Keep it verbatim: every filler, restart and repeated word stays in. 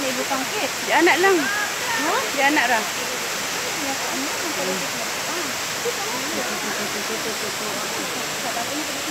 ni ibu pangkit. Di anak lang. Ha? Di anak ra. Ya, ano, ang pala. Ah.